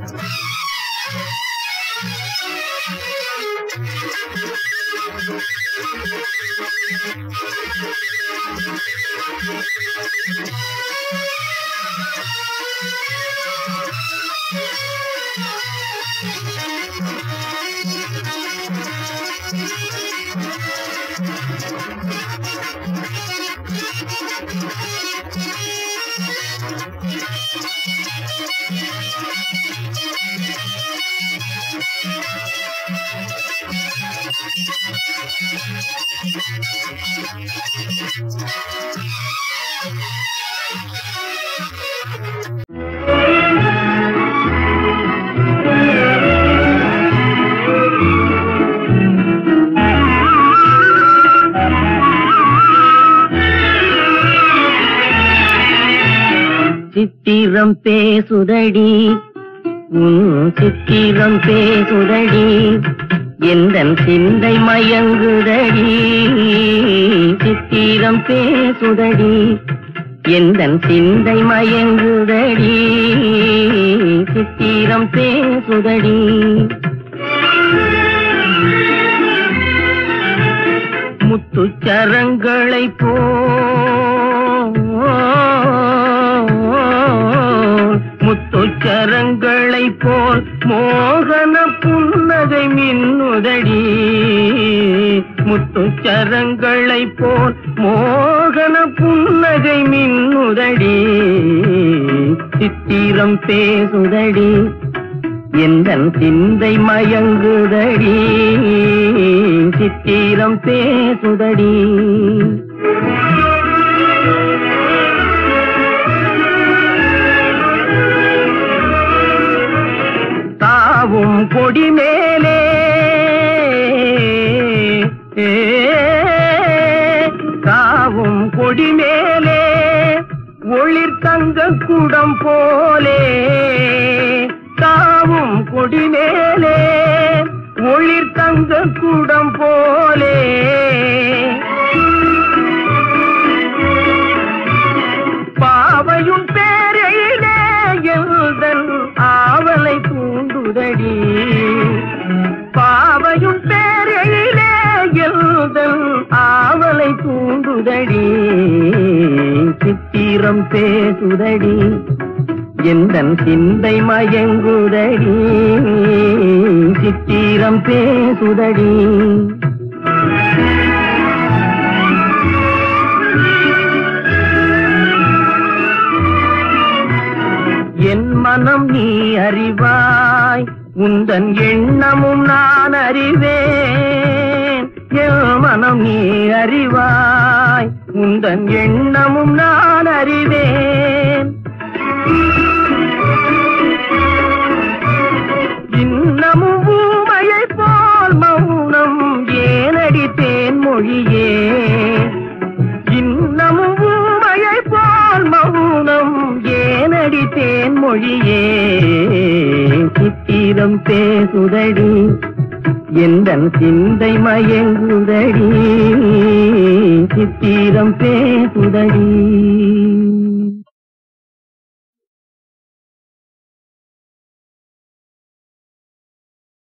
சித்திரம் பேசுதடி சித்திரம் பேசுதடி எந்தன் சிந்தை மயங்குதடி சித்திரம் பேசுதடி எந்தன் சிந்தை மயங்குதடி சித்திரம் பேசுதடி முத்துச்சரங்களை முத்துச்சரங்களை போல் மோகன புன்னகை மின்னுதடி முத்துச்சரங்களை போல் மோகன புன்னகை மின்னுதடி சித்திரம் பேசுதடி எந்தன் சிந்தை மயங்குதடி சித்திரம் பேசுதடி தாவும் கொடி மேலே தாவும் கொடி மேலே ஒளிர் தங்க குடம் போலே தாவும் கொடி மேலே ஒளிர் தங்க குடம் போலே பாவையும் பேரையிலே எல்தன் ஆவலை தூண்டுதடி பாவையும் பேரையிலே எல்தன் ஆவலை தூண்டுதடி சித்திரம் பேசுதடி எந்தன் சிந்தை மயங்குதடி சித்திரம் பேசுதடி என் மனம் நீ அறிவாய் உந்தன் எண்ணமும் நான் அறிவேன் என் மனம் நீ அறிவாய் உந்தன் எண்ணமும் நான் அறிவேன் இன்னமும் ஊமையை போல் மௌனம் ஏனடி தேன்மொழியே இன்னமும் ஊமையை போல் மௌனம் ஏனடி தேன்மொழியே சித்திரம் பேசுதடி எந்தன் சிந்தை மயங்குதடி சித்திரம் பேசுதடி